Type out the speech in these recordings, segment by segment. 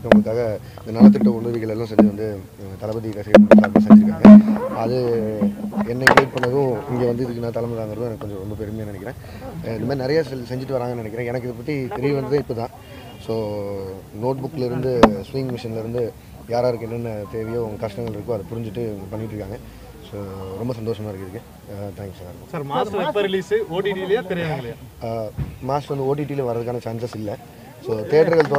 இருக்கிறவங்களுக்காக இந்த நலத்திட்ட உதவிகள் எல்லாம் செஞ்சு வந்து தளபதி ரசிகர்கள் செஞ்சுருக்காங்க. அது என்னை கைட் பண்ணதும் இங்கே வந்து இதுக்கு நான் தலைமை தாங்கிறதும் எனக்கு கொஞ்சம் ரொம்ப பெருமையாக நினைக்கிறேன். இந்த மாதிரி நிறைய செஞ்சுட்டு வராங்கன்னு நினைக்கிறேன். எனக்கு இதை பற்றி தெரிய வந்ததே இப்போ தான். ஸோ நோட் புக்லேருந்து ஸ்விங் மிஷின்லேருந்து யாராருக்கு என்னென்ன தேவையோ அவங்க கஷ்டங்கள் இருக்கோ அதை புரிஞ்சுட்டு பண்ணிகிட்டு இருக்காங்க. ஸோ ரொம்ப சந்தோஷமாக இருக்குது. Thanks sir. சார் மாஸ்டர் எப்போ ரிலீஸு? ஓடிடிலையா திரையரங்கிலையா? மாஸ்டர் வந்து ஓடிடியில் வர்றதுக்கான சான்சஸ் இல்லை. ஸோ தேட்டர்கள்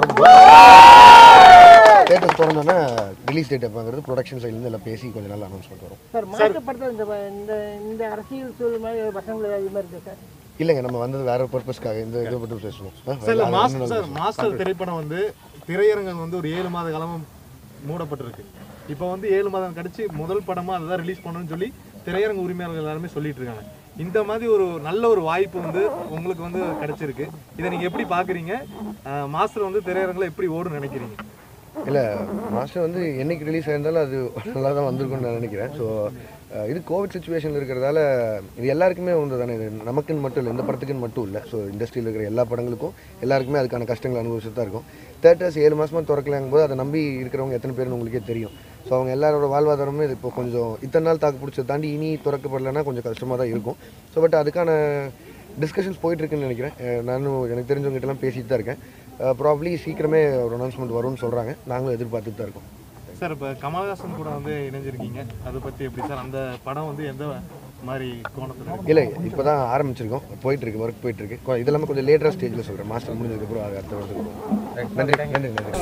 திறந்தோன்னா ரிலீஸ் டேட் எப்போங்கிறது ப்ரொடக்ஷன் சைட்லேருந்து எல்லாம் பேசி கொஞ்சம் நாள் அனௌன்ஸ்மெண்ட் வரும். சார் மாஸ்டர் படத்தில் இந்த அரசியல் சூழல் மாதிரி பசங்களுக்கு அதிகமாக இருக்குது சார். இல்லைங்க, நம்ம வந்தது வேற பர்பஸ்க்காக இந்த இதை பற்றி பேசணும். சார் மாஸ்டர் திரைப்படம் வந்து திரையரங்கம் வந்து ஒரு 7 மாத காலமாக மூடப்பட்டிருக்கு. இப்போ வந்து 7 மாதம் கழிச்சு முதல் படமாக அதை தான் ரிலீஸ் பண்ணணும்னு சொல்லி திரையரங்க உரிமையாளர்கள் எல்லாருமே சொல்லிட்டு இருக்காங்க. இந்த மாதிரி ஒரு நல்ல ஒரு வாய்ப்பு வந்து உங்களுக்கு வந்து கிடைச்சிருக்கு. இதை நீங்கள் எப்படி பார்க்குறீங்க? மாஸ்டர் வந்து திரையரங்கில் எப்படி ஓடுன்னு நினைக்கிறீங்க? இல்லை, மாஸ்டர் வந்து என்னைக்கு ரிலீஸ் ஆயிருந்தாலும் அது நல்லா தான் வந்திருக்குன்னு நான் நினைக்கிறேன். ஸோ இது கோவிட் சுச்சுவேஷன் இருக்கிறதால இது எல்லாருக்குமே ஒன்று தானே. இது நமக்குன்னு மட்டும் இல்லை, இந்த படத்துக்குன்னு மட்டும் இல்லை. ஸோ இண்டஸ்ட்ரியில் இருக்கிற எல்லா படங்களுக்கும் எல்லாருக்குமே அதுக்கான கஷ்டங்கள் அனுபவிச்சுட்டு தான் இருக்கும். தேட்டர்ஸ் 7 மாதமாக திறக்கலாங்கும் போது அதை நம்பி இருக்கிறவங்க எத்தனை பேர்னு உங்களுக்கே தெரியும். ஸோ அவங்க எல்லாரோட வாழ்வாதாரமே இது இப்போ கொஞ்சம் இத்தனை நாள் தாக்கு பிடிச்சதை தாண்டி இனி திறக்கப்படலைன்னா கொஞ்சம் கஷ்டமாக தான் இருக்கும். ஸோ பட் அதுக்கான டிஸ்கஷன்ஸ் போயிட்டுருக்குன்னு நினைக்கிறேன். நானும் எனக்கு தெரிஞ்சவங்ககிட்டலாம் பேசிட்டு தான் இருக்கேன். ப்ராப்ளி சீக்கிரமே ஒரு அனௌன்ஸ்மெண்ட் வரும்னு சொல்கிறாங்க. நாங்களும் எதிர்பார்த்துட்டு தான் இருக்கோம். சார் இப்போ கமல்ஹாசன் கூட வந்து இணைஞ்சிருக்கீங்க, அதை பற்றி எப்படி சார்? அந்த படம் வந்து எந்த மாதிரி கோணத்தில்? இல்லை, இப்போ தான் ஆரம்பிச்சிருக்கோம், போயிட்டுருக்கு, ஒர்க் போயிட்டுருக்கு. இது எல்லாமே கொஞ்சம் லேட்டராக ஸ்டேஜில் சொல்கிறேன். மாஸ்டர் முடிஞ்சதுக்கப்புறம் அது அடுத்த வருஷத்துக்கு. நன்றி நன்றி நன்றி.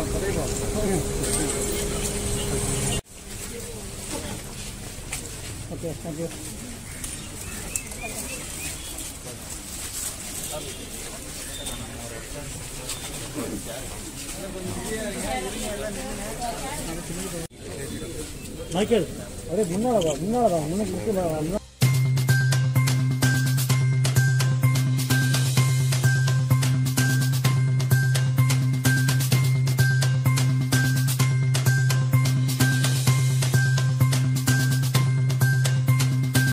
Okay, thank you. மைக்கேல், அப்படியே முன்னால வா, முன்னாடி